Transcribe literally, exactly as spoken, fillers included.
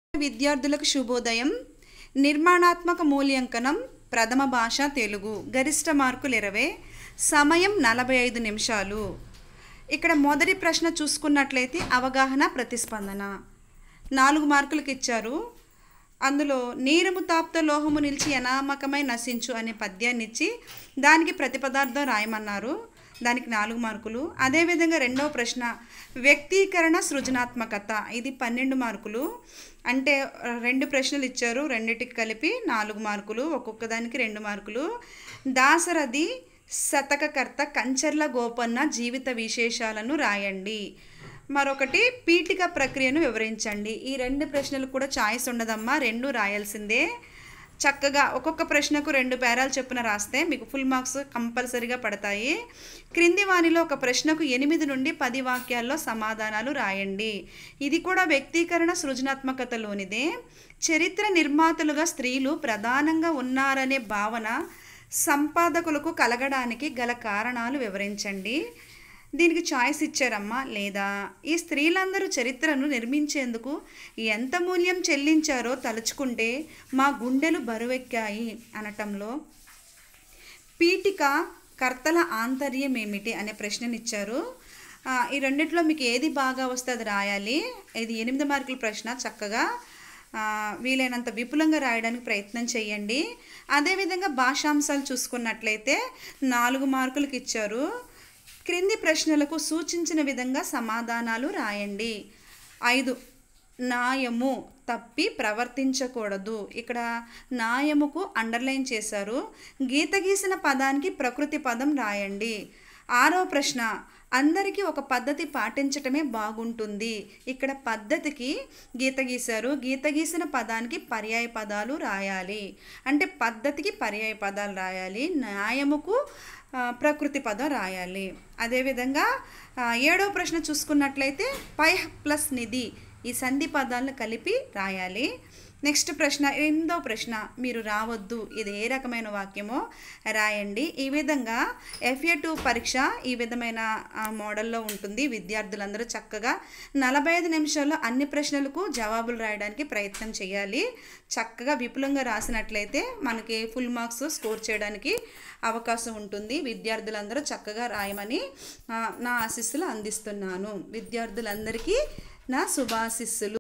విద్యార్థులకు శుభోదయం. నిర్మాణాత్మక మూల్యాంకనం ప్రథమ భాష తెలుగు. గరిష్ట మార్కులు ఇరవై, సమయం నలభై ఐదు నిమిషాలు. ఇక్కడ మొదటి ప్రశ్న చూసుకున్నట్లయితే అవగాహన ప్రతిస్పందన నాలుగు మార్కులకు ఇచ్చారు. అందులో నీరము తాప్త లోహము నిలిచి అనామకమై నశించు అనే పద్యాన్ని ఇచ్చి దానికి ప్రతిపదార్థం రాయమన్నారు. దానికి నాలుగు మార్కులు. అదేవిధంగా రెండవ ప్రశ్న వ్యక్తీకరణ సృజనాత్మకత, ఇది పన్నెండు మార్కులు. అంటే రెండు ప్రశ్నలు ఇచ్చారు, రెండింటికి కలిపి నాలుగు మార్కులు, ఒక్కొక్క దానికి రెండు మార్కులు. దాశరథి శతకకర్త కంచర్ల గోపన్న జీవిత విశేషాలను రాయండి. మరొకటి పీఠిక ప్రక్రియను వివరించండి. ఈ రెండు ప్రశ్నలు కూడా ఛాయిస్ ఉండదమ్మా, రెండు రాయాల్సిందే. చక్కగా ఒక్కొక్క ప్రశ్నకు రెండు పేరాలు చొప్పున రాస్తే మీకు ఫుల్ మార్క్స్ కంపల్సరీగా పడతాయి. క్రింది వానిలో ఒక ప్రశ్నకు ఎనిమిది నుండి పది వాక్యాల్లో సమాధానాలు రాయండి. ఇది కూడా వ్యక్తీకరణ సృజనాత్మకతలోనిదే. చరిత్ర నిర్మాతలుగా స్త్రీలు ప్రధానంగా ఉన్నారనే భావన సంపాదకులకు కలగడానికి గల కారణాలు వివరించండి. దీనికి చాయిస్ ఇచ్చారమ్మా. లేదా ఈ స్త్రీలందరూ చరిత్రను నిర్మించేందుకు ఎంత మూల్యం చెల్లించారో తలుచుకుంటే మా గుండెలు బరువెక్కాయి అనటంలో పీఠిక కర్తల ఆంతర్యం ఏమిటి అనే ప్రశ్ననిచ్చారు. ఈ రెండిట్లో మీకు ఏది బాగా వస్తే అది రాయాలి. ఇది ఎనిమిది మార్కుల ప్రశ్న. చక్కగా వీలైనంత విపులంగా రాయడానికి ప్రయత్నం చేయండి. అదేవిధంగా భాషాంశాలు చూసుకున్నట్లయితే నాలుగు మార్కులకు ఇచ్చారు. క్రింది ప్రశ్నలకు సూచించిన విధంగా సమాధానాలు రాయండి. ఐదు, న్యాయము తప్పి ప్రవర్తించకూడదు. ఇక్కడ న్యాయముకు అండర్లైన్ చేశారు. గీత గీసిన పదానికి ప్రకృతి పదం రాయండి. ఆరో ప్రశ్న అందరికీ ఒక పద్ధతి పాటించటమే బాగుంటుంది. ఇక్కడ పద్ధతికి గీత గీశారు. గీత గీసిన పదానికి పర్యాయ పదాలు రాయాలి. అంటే పద్ధతికి పర్యాయ పదాలు రాయాలి, న్యాయముకు ప్రకృతి పదం రాయాలి. అదేవిధంగా ఏడవ ప్రశ్న చూసుకున్నట్లయితే పై ప్లస్ నిధి ఈ సంధి పదాలను కలిపి రాయాలి. నెక్స్ట్ ప్రశ్న ఎనిమిదవ ప్రశ్న మీరు రావద్దు, ఇది ఏ రకమైన వాక్యమో రాయండి. ఈ విధంగా ఎఫ్ఏ టూ పరీక్ష ఈ విధమైన మోడల్లో ఉంటుంది. విద్యార్థులందరూ చక్కగా నలభై ఐదు నిమిషాల్లో అన్ని ప్రశ్నలకు జవాబులు రాయడానికి ప్రయత్నం చేయాలి. చక్కగా విపులంగా రాసినట్లయితే మనకి ఫుల్ మార్క్స్ స్కోర్ చేయడానికి అవకాశం ఉంటుంది. విద్యార్థులందరూ చక్కగా రాయమని నా ఆశీస్సులు అందిస్తున్నాను. విద్యార్థులందరికీ నా శుభాశీస్సులు.